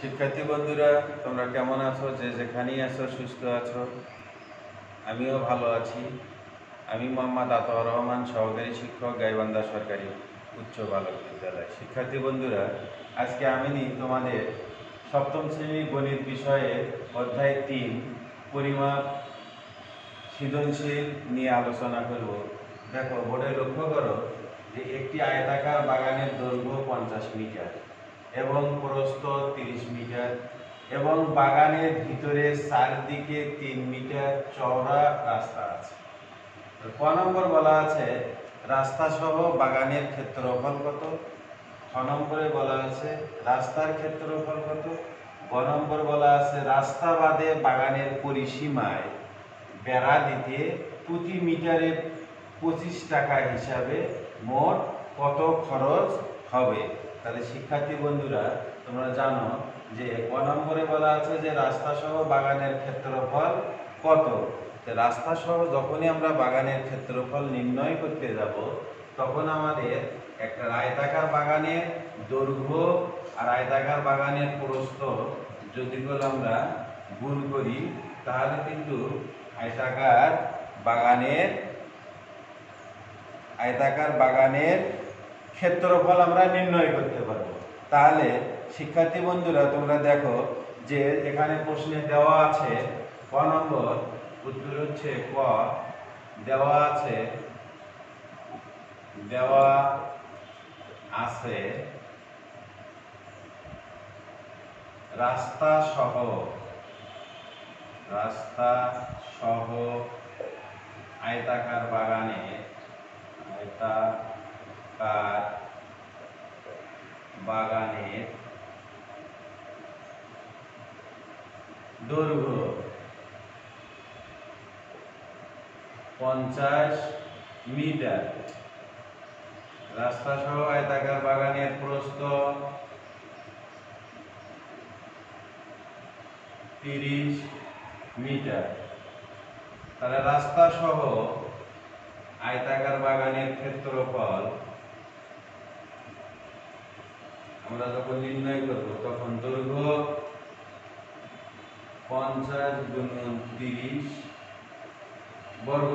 শিক্ষার্থী বন্ধুরা, তোমরা কেমন আছো? যে যেখানেই আছো সুস্থ আছো? আমিও ভালো আছি। আমি মোহাম্মদ আতর রহমান, সহকারী শিক্ষক, গাইবান্ধা সরকারি উচ্চ বালক বিদ্যালয়। শিক্ষার্থী বন্ধুরা, আজকে আমি তোমাদের সপ্তম শ্রেণীর গণিত বিষয়ে অধ্যায় 3 পরিমাপ সৃজনশীল নিয়ে আলোচনা করব। দেখো, বোর্ডে লক্ষ্য করো যে একটি আয়তাকার বাগানের দৈর্ঘ্য 50 মিটার এবং প্রস্থ 30 মিটার এবং বাগানের ভিতরে চারদিকে 3 মিটার চওড়া রাস্তা আছে। ক নম্বর বলা আছে রাস্তা সহ বাগানের ক্ষেত্রফল কত। খ নম্বরে বলা আছে রাস্তার ক্ষেত্রফল কত। গ নম্বর বলা আছে রাস্তা বাদে বাগানের পরিসীমায় বেড়া দিতে প্রতি মিটারে 25 টাকা হিসাবে মোট কত খরচ হবে। তাহলে শিক্ষার্থী বন্ধুরা, তোমরা জানো যে ক নম্বরে বলা আছে যে রাস্তা সহ বাগানের ক্ষেত্রফল কত। রাস্তা সহ যখনই আমরা বাগানের ক্ষেত্রফল নির্ণয় করতে যাব, তখন আমাদের একটা আয়তাকার বাগানের দৈর্ঘ্য আর আয়তাকার বাগানের প্রস্থ যদি আমরা গুণ করি, তাহলে কিন্তু আয়তাকার বাগানের ক্ষেত্রফল আমরা নির্ণয় করতে পারবো। তাহলে শিক্ষার্থী বন্ধুরা, তোমরা দেখো যে এখানে প্রশ্নে দেওয়া আছে ক নম্বর, উত্তর হচ্ছে ক। দেওয়া আছে রাস্তা সহ আয়তাকার বাগানের দৈর্ঘ্য 50 মিটার, রাস্তা সহ আয়তাকার বাগানের প্রস্থ 30 মিটার। তাহলে রাস্তা সহ আয়তাকার বাগানের ক্ষেত্রফল আমরা যখন নির্ণয় করব, তখন দৈর্ঘ্য 50 গুণন 30 বর্গ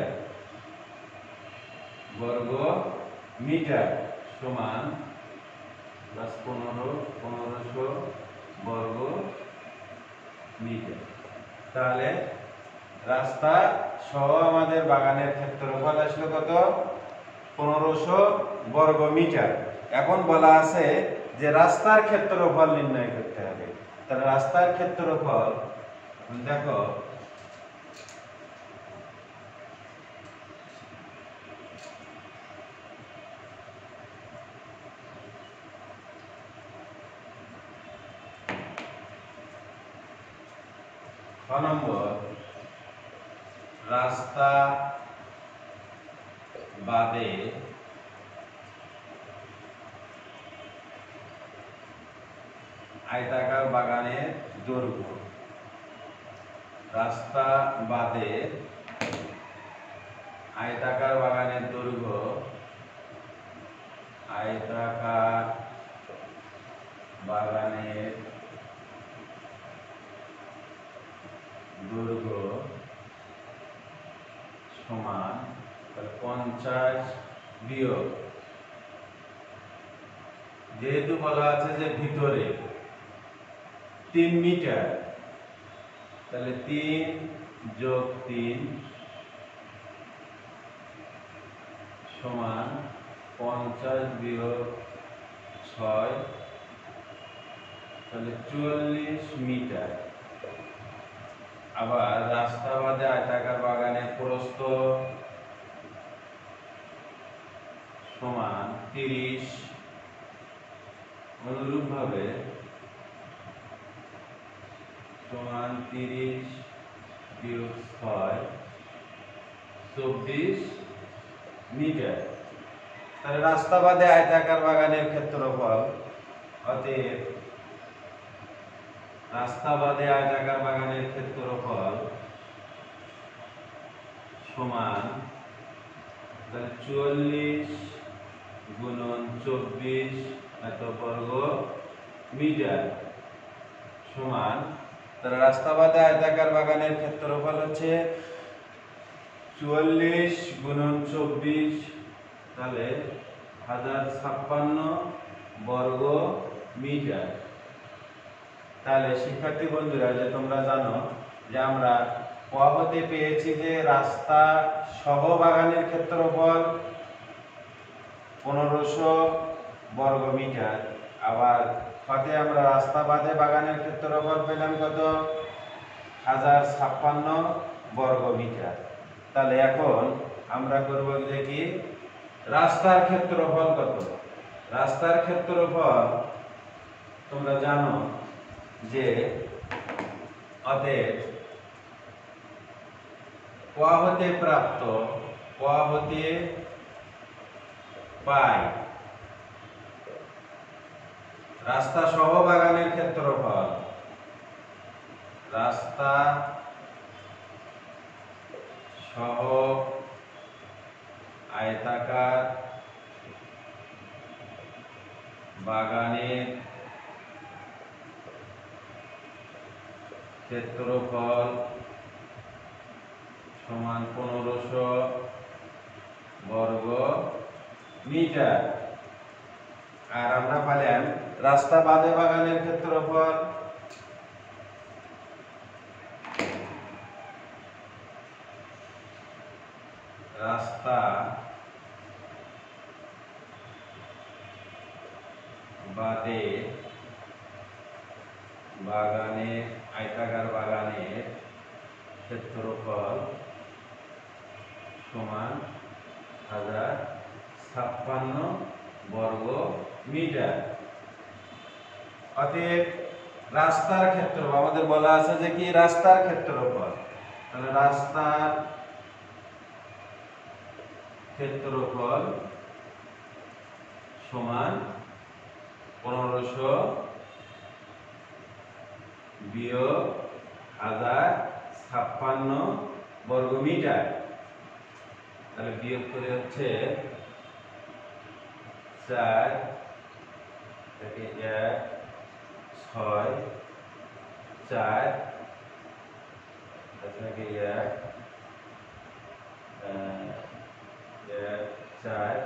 মিটার সমান প্লাস 1500 বর্গ মিটার। তাহলে রাস্তা সহ আমাদের বাগানের ক্ষেত্রফল আসলো কত? 1500 বর্গ মিটার। এখন বলা আছে যে রাস্তার ক্ষেত্রফল নির্ণয় করতে হবে। তাহলে রাস্তার ক্ষেত্রফল দেখো, খ নম্বর রাস্তা বাদে আয়তাকার বাগানের দৈর্ঘ্য। রাস্তা বাদে আয়তাকার বাগানের দৈর্ঘ্য, আয়তাকার বাগানের দৈর্ঘ্য সমান 50 বিয়োগ, যেহেতু বলা আছে যে ভিতরে 3 মিটার, তাহলে 3 যোগ 3 সমান 50 বিয়োগ 6, তাহলে 44 মিটার। আবার রাস্তা বাদে আয়তাকার বাগানের প্রস্থ সমান 30, অনুরূপ ভাবে সমান 30 বিয়োগ 6 24 মিটার। তাহলে রাস্তা বাদে আয়তাকার বাগানের ক্ষেত্রফল, অতএব রাস্তা বাদে আয়তাকার বাগানের ক্ষেত্রফল সমান 44 গুণন 24 এত বর্গ মিটার। সমান, তাহলে রাস্তা বাদে আয়তাকার বাগানের ক্ষেত্রফল হচ্ছে 44 গুণন 24, তাহলে 1056 বর্গ মিটার। তাহলে শিক্ষার্থী বন্ধুরা, যে তোমরা জানো যে আমরা ক হতে পেয়েছি যে রাস্তা সহ বাগানের ক্ষেত্রফল 1500 বর্গ মিটার, আবার খতে আমরা রাস্তা বাদে বাগানের ক্ষেত্রফল পেলাম কত, 1056 বর্গ মিটার। তাহলে এখন আমরা করব যে কি, রাস্তার ক্ষেত্রফল কত। রাস্তার ক্ষেত্রফল তোমরা জানো যে অতএব ক হতে প্রাপ্ত, ক হতে পাই রাস্তা সহ বাগানের ক্ষেত্রফল, রাস্তা সহ আয়তাকার বাগানের ক্ষেত্রফল সমান 1500 বর্গ মিটার। আর আমরা পেলাম রাস্তা বাদে বাগানের ক্ষেত্রফল, রাস্তা বাদে বাগানের আয়তাকার বাগানের ক্ষেত্রফল সমান 1056 বর্গ মিটার। অতএব রাস্তার ক্ষেত্রফল আমাদের বলা আছে যে কি, রাস্তার ক্ষেত্রফল, তাহলে রাস্তার ক্ষেত্রফল সমান 1500 বিয়োগ 1056 বর্গ মিটার। তাহলে বিয়োগ করে হচ্ছে 4 থেকে 1 6 4 থেকে 1 4,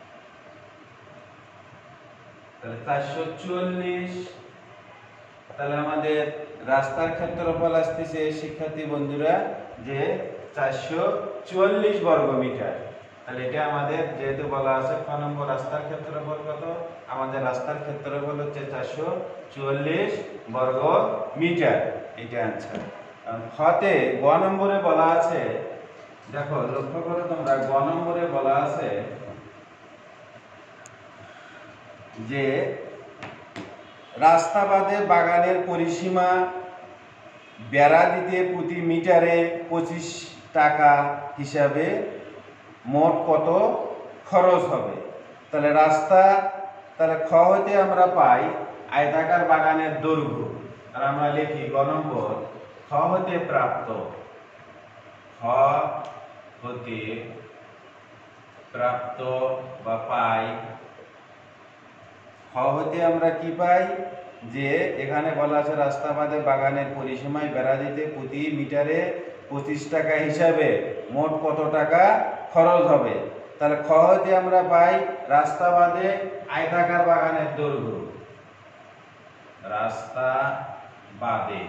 তাহলে 444। তাহলে আমাদের রাস্তার ক্ষেত্রফল আসতেছে শিক্ষার্থী বন্ধুরা যে 444 বর্গ মিটার। তাহলে এটা আমাদের যেহেতু বলা আছে ক নম্বর রাস্তার ক্ষেত্রফল কত, আমাদের রাস্তার ক্ষেত্রফল হচ্ছে 444 বর্গ মিটার, এটা आंसर। খতে গ নম্বরে বলা আছে, দেখো লক্ষ্য করো তোমরা, গ নম্বরে বলা আছে যে রাস্তা বাদে বাগানের পরিসীমা বেড়া দিতে প্রতি মিটারে 25 টাকা হিসাবে মোট কত খরচ হবে। তাহলে রাস্তা, তাহলে খ হতে আমরা পাই আয়তাকার বাগানের দৈর্ঘ্য, আর আমরা লিখি গ নম্বর খ হতে প্রাপ্ত, খ হতে প্রাপ্ত বা পাই, খ হতে আমরা কি পাই, যে এখানে বলা আছে রাস্তা বাদে বাগানের পরিসীমায় বেড়া দিতে প্রতি মিটারে 25 টাকা হিসাবে মোট কত টাকা খরচ হবে। তাহলে খ হতে আমরা পাই রাস্তা বাদে আয়তাকার বাগানের দৈর্ঘ্য, রাস্তা বাদে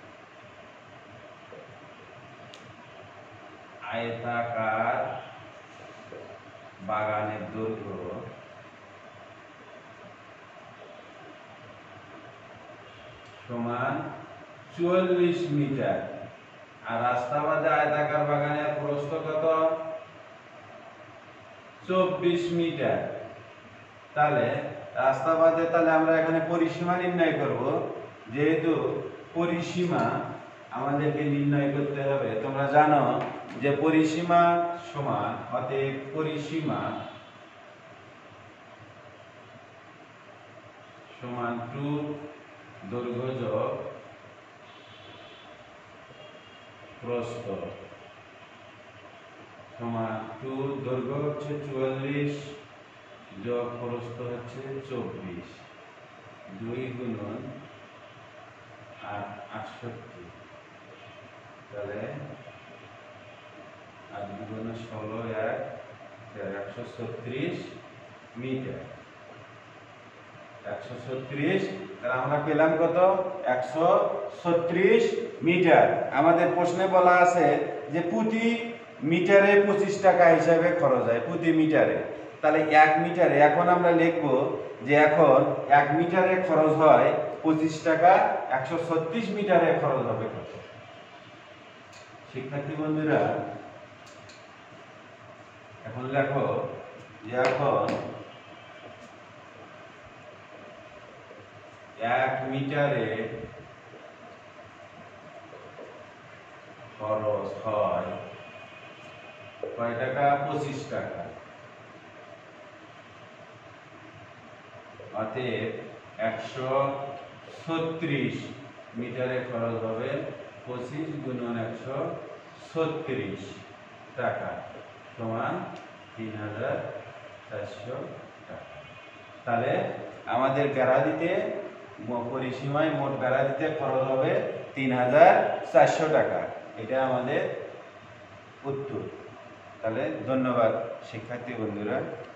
আয়তাকার বাগানের দৈর্ঘ্য সমান 44 মিটার, আর রাস্তা বাদে আয়তাকার বাগানের প্রস্থ কত, 24 মিটার। তাহলে রাস্তা বাদে, তাহলে আমরা এখানে পরিসীমা নির্ণয় করব, যেহেতু পরিসীমা আমাদেরকে নির্ণয় করতে হবে। তোমরা জানো যে পরিসীমা সমান, অতএব পরিসীমা সমান 2 দৈর্ঘ্য যোগ প্রস্থ সমান 2, দৈর্ঘ্য হচ্ছে 44 যোগ প্রস্থ হচ্ছে 24, 2 গুণন 68, তাহলে 8 দুগুণে 16, 136 মিটার। 136, তাহলে আমরা পেলাম কত? 136 মিটার। আমাদের প্রশ্নে বলা আছে যে প্রতি মিটারে 25 টাকা হিসাবে খরচ হয়, প্রতি মিটারে। তাহলে 1 মিটারে এখন আমরা লিখব যে এখন 1 মিটারে খরচ হয় 25 টাকা, 136 মিটারে খরচ হবে কত? শিক্ষার্থী বন্ধুরা এখন লেখো যে এখন 1 মিটারে খরচ হয় কয় টাকা? 25 টাকা। অতএব 136 মিটারে খরচ হবে 25 গুণন 136 টাকা সমান 3400 টাকা। তাহলে আমাদের বেড়া দিতে পরিসীমায় মোট বেড়া দিতে খরচ হবে 3400 টাকা। এটা আমাদের উত্তর। তাহলে ধন্যবাদ শিক্ষার্থী বন্ধুরা।